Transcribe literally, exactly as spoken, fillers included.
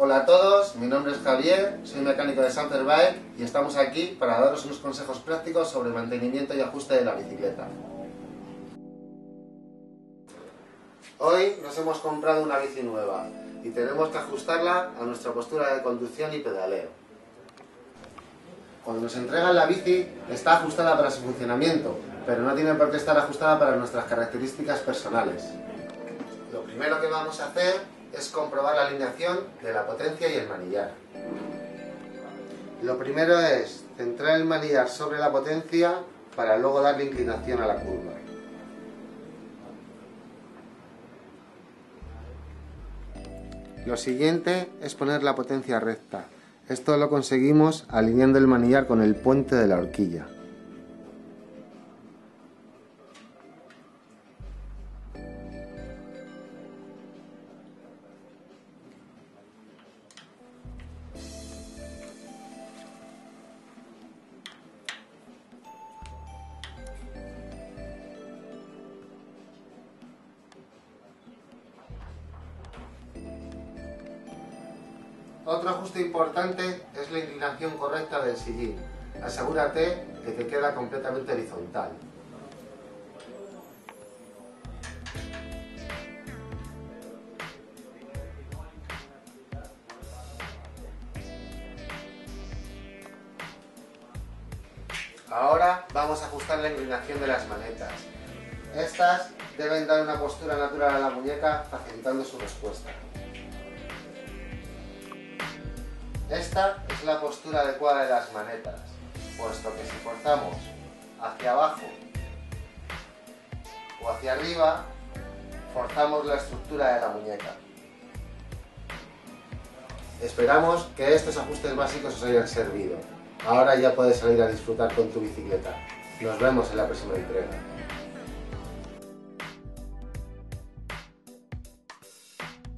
Hola a todos, mi nombre es Javier, soy mecánico de Sanfer Bike y estamos aquí para daros unos consejos prácticos sobre mantenimiento y ajuste de la bicicleta. Hoy nos hemos comprado una bici nueva y tenemos que ajustarla a nuestra postura de conducción y pedaleo. Cuando nos entregan la bici está ajustada para su funcionamiento, pero no tiene por qué estar ajustada para nuestras características personales. Lo primero que vamos a hacer es comprobar la alineación de la potencia y el manillar. Lo primero es centrar el manillar sobre la potencia para luego darle inclinación a la curva. Lo siguiente es poner la potencia recta. Esto lo conseguimos alineando el manillar con el puente de la horquilla. Otro ajuste importante es la inclinación correcta del sillín. Asegúrate de que queda completamente horizontal. Ahora vamos a ajustar la inclinación de las manetas. Estas deben dar una postura natural a la muñeca, facilitando su respuesta. Esta es la postura adecuada de las manetas, puesto que si forzamos hacia abajo o hacia arriba, forzamos la estructura de la muñeca. Esperamos que estos ajustes básicos os hayan servido. Ahora ya puedes salir a disfrutar con tu bicicleta. Nos vemos en la próxima entrega.